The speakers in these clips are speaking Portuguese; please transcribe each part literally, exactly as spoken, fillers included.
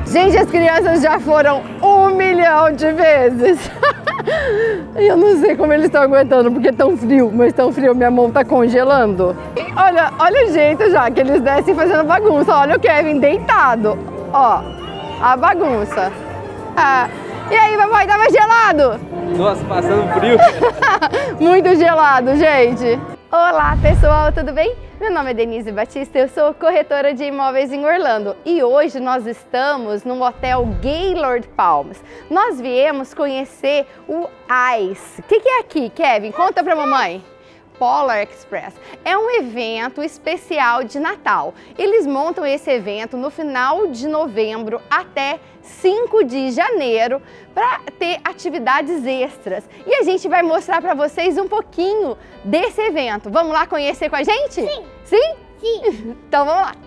Gente, as crianças já foram um milhão de vezes. Eu não sei como eles estão aguentando, porque é tão frio, mas tão frio, minha mão tá congelando. E olha, olha o jeito já que eles descem fazendo bagunça. Olha o Kevin deitado. Ó, a bagunça. Ah, e aí, papai, tava gelado? Nossa, passando frio. Muito gelado, gente. Olá, pessoal, tudo bem? Meu nome é Denise Batista, eu sou corretora de imóveis em Orlando e hoje nós estamos no hotel Gaylord Palms. Nós viemos conhecer o Ice. O que, que é aqui, Kevin? Conta pra mamãe. Polar Express é um evento especial de Natal. Eles montam esse evento no final de novembro até cinco de janeiro para ter atividades extras. E a gente vai mostrar para vocês um pouquinho desse evento. Vamos lá conhecer com a gente? Sim. Sim? Sim. Então vamos lá.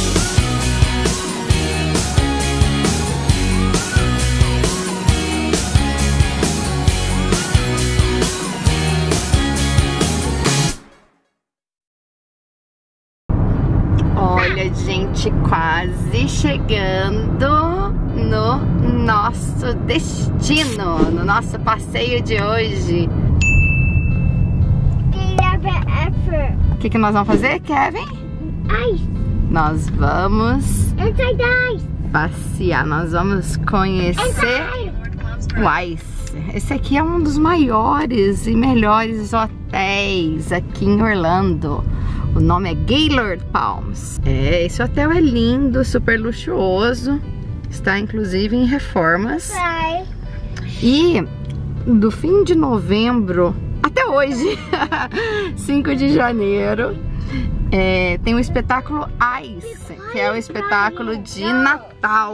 Olha, gente, quase chegando no nosso destino, no nosso passeio de hoje. O que, que nós vamos fazer, Kevin? Ice. Nós vamos Inside ice. passear, nós vamos conhecer o Ice. Esse aqui é um dos maiores e melhores hotéis aqui em Orlando. O nome é Gaylord Palms. É, esse hotel é lindo, super luxuoso. Está inclusive em reformas. Bye. E do fim de novembro até hoje, cinco de janeiro, é, tem o espetáculo Ice, que é o espetáculo de Natal.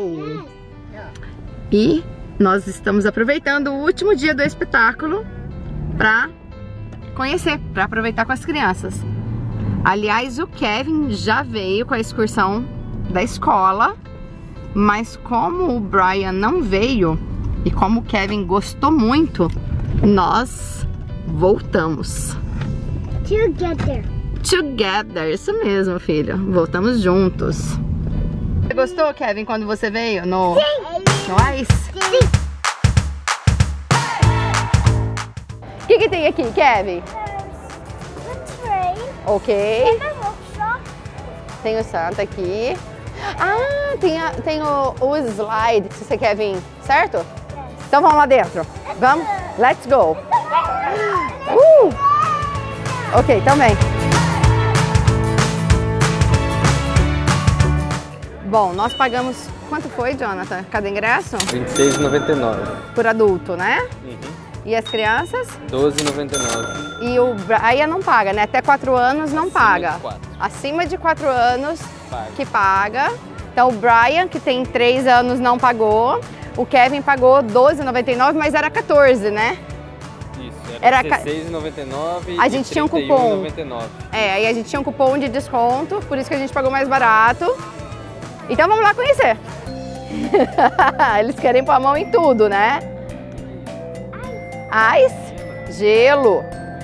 E nós estamos aproveitando o último dia do espetáculo para conhecer, para aproveitar com as crianças. Aliás, o Kevin já veio com a excursão da escola, mas como o Brian não veio e como o Kevin gostou muito, nós voltamos. Together. Together, isso mesmo, filho. Voltamos juntos. Você gostou, Kevin, quando você veio no, Sim. no Ice? Sim. O que, que tem aqui, Kevin? Ok. Tem o Santa aqui. Ah, tem, a, tem o, o slide, se você quer vir, certo? Então vamos lá dentro. Vamos? Let's go. Uh! Ok, também. Bom, nós pagamos... Quanto foi, Jonathan? Cada ingresso? vinte e seis reais e noventa e nove centavos. Por adulto, né? Uhum. E as crianças? doze reais e noventa e nove centavos. E o Brian não paga, né? Até quatro anos não Acima paga. de quatro. Acima de quatro anos Paga. que paga. Então o Brian, que tem três anos, não pagou. O Kevin pagou doze reais e noventa e nove centavos, mas era quatorze, né? Isso, Era era dezesseis reais e noventa e nove centavos A gente tinha um trinta e um reais e cupom. noventa e nove centavos. É, aí a gente tinha um cupom de desconto, por isso que a gente pagou mais barato. Então vamos lá conhecer. Eles querem pôr a mão em tudo, né? Ice, gelo.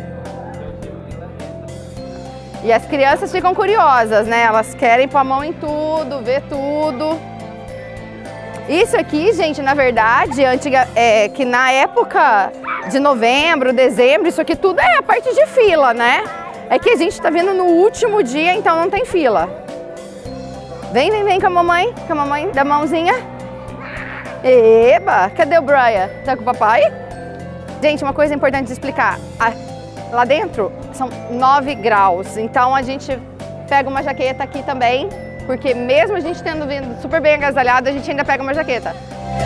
E as crianças ficam curiosas, né? Elas querem pôr a mão em tudo, ver tudo. Isso aqui, gente, na verdade, antiga, é que na época de novembro, dezembro, isso aqui tudo é a parte de fila, né? É que a gente tá vindo no último dia, então não tem fila. Vem, vem, vem com a mamãe, com a mamãe da mãozinha. Eba, cadê o Brian? Tá com o papai? Gente, uma coisa importante de explicar. A, lá dentro são nove graus, então a gente pega uma jaqueta aqui também, porque mesmo a gente tendo vindo super bem agasalhado, a gente ainda pega uma jaqueta.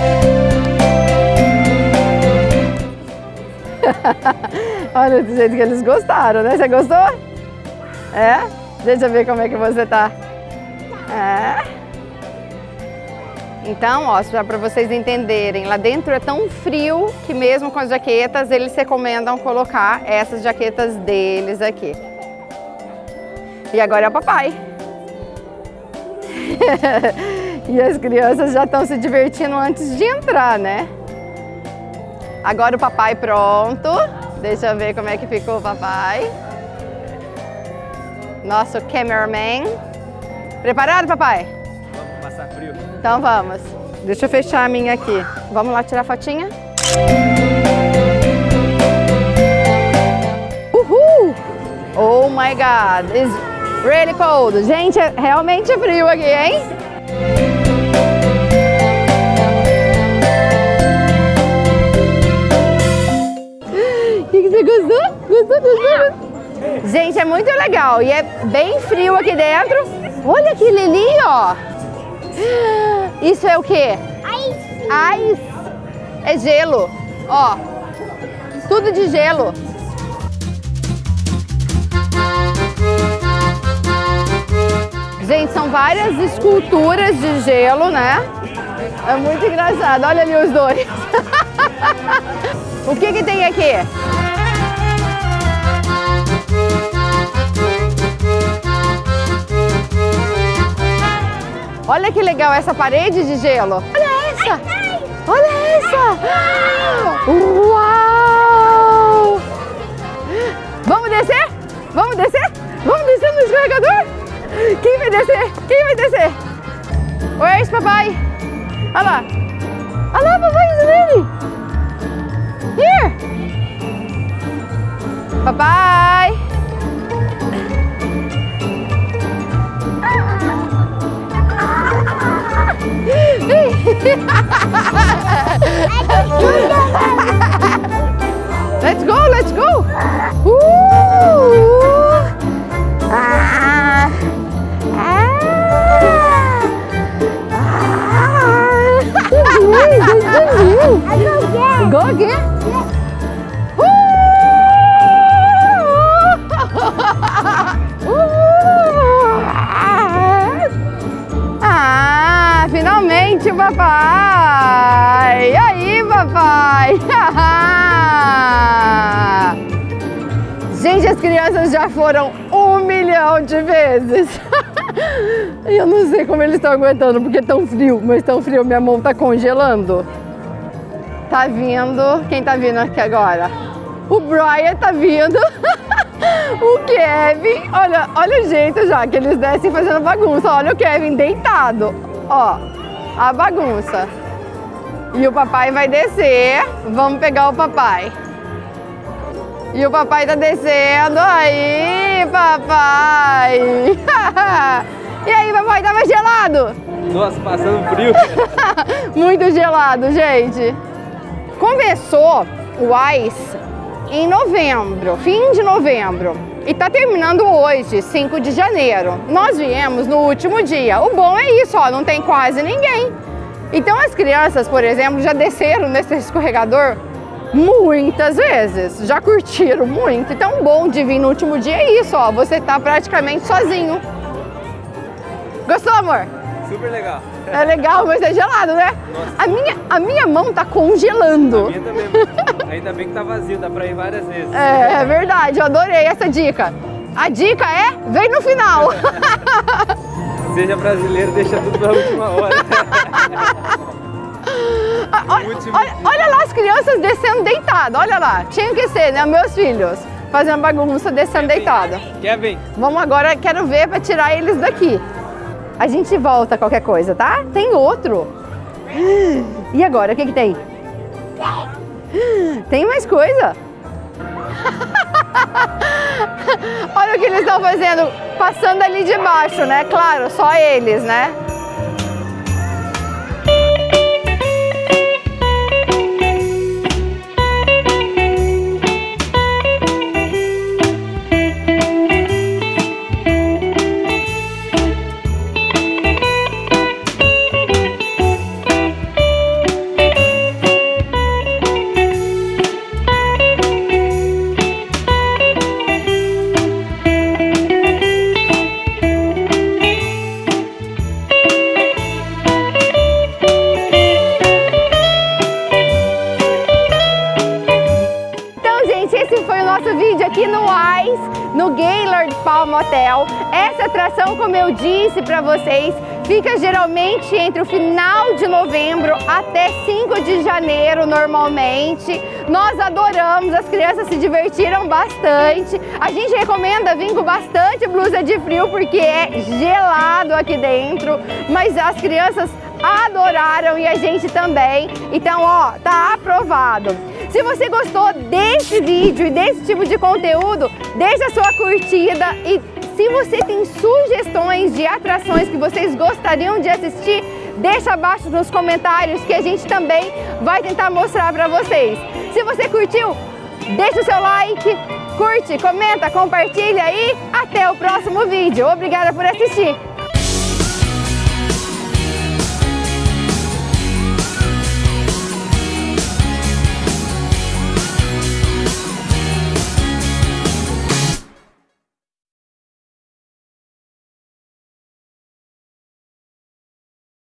Olha do jeito que eles gostaram, né? Você gostou? É? Deixa eu ver como é que você tá. É. Então, ó, só para vocês entenderem, lá dentro é tão frio que mesmo com as jaquetas, eles recomendam colocar essas jaquetas deles aqui. E agora é o papai. E as crianças já estão se divertindo antes de entrar, né? Agora o papai pronto. Deixa eu ver como é que ficou o papai. Nosso cameraman. Preparado, papai? Vamos passar frio. Então vamos. Deixa eu fechar a minha aqui. Vamos lá tirar a fotinha? Uhul! Oh my God! It's really cold. Gente, é realmente frio aqui, hein? O que, que você gostou? Gostou, gostou? Gente, é muito legal e é bem frio aqui dentro. Olha aquele ali, ó. Isso é o quê? Ice. Ice. É gelo. Ó, tudo de gelo. Gente, são várias esculturas de gelo, né? É muito engraçado. Olha ali os dois. O que que tem aqui? Olha que legal essa parede de gelo. Olha essa! Olha essa! Uau! Vamos descer? Vamos descer? Vamos descer no escorregador? Quem vai descer? Quem vai descer? Where's papai? Olha lá. Olha lá, papai, dele. Here. Papai. Let's go, let's go. Uh! Ah! Ah! Ah! Go again. Ah, finalmente, papai! E aí, papai? Gente, as crianças já foram um milhão de vezes. Eu não sei como eles estão aguentando, porque é tão frio, mas tão frio, minha mão tá congelando. Tá vindo, quem tá vindo aqui agora? O Brian tá vindo. O Kevin, olha, olha o jeito já que eles descem fazendo bagunça. Olha o Kevin deitado, ó, a bagunça. E o papai vai descer, vamos pegar o papai. E o papai tá descendo, aí, papai. E aí, papai, tava gelado? Nossa, passando frio. Muito gelado, gente. Começou o Ice em novembro, fim de novembro. E tá terminando hoje, cinco de janeiro. Nós viemos no último dia. O bom é isso, ó, não tem quase ninguém. Então as crianças, por exemplo, já desceram nesse escorregador muitas vezes, já curtiram muito. Então o bom de vir no último dia é isso, ó, você tá praticamente sozinho. Gostou, amor? Super legal. É legal, mas é gelado, né? Nossa. A minha, a minha mão tá congelando. A minha também. Ainda bem que tá vazio, dá pra ir várias vezes. É, é verdade, eu adorei essa dica. A dica é, vem no final. Seja brasileiro, deixa tudo pra última hora. olha, olha, olha lá as crianças descendo deitadas, olha lá. Tinha que ser, né, meus filhos, fazendo bagunça, descendo deitada. Kevin. Vamos agora, quero ver pra tirar eles daqui. A gente volta a qualquer coisa, tá? Tem outro. E agora, o que que tem? Tem mais coisa? Olha o que eles estão fazendo, passando ali de baixo, né? Claro, só eles, né? Aqui no Ice, no Gaylord Palm Hotel. Essa atração, como eu disse para vocês, fica geralmente entre o final de novembro até cinco de janeiro normalmente. Nós adoramos, as crianças se divertiram bastante. A gente recomenda vir com bastante blusa de frio porque é gelado aqui dentro, mas as crianças adoraram e a gente também. Então, ó, tá aprovado. Se você gostou desse vídeo e desse tipo de conteúdo, deixa a sua curtida e se você tem sugestões de atrações que vocês gostariam de assistir, deixa abaixo nos comentários que a gente também vai tentar mostrar pra vocês. Se você curtiu, deixa o seu like, curte, comenta, compartilha e até o próximo vídeo. Obrigada por assistir!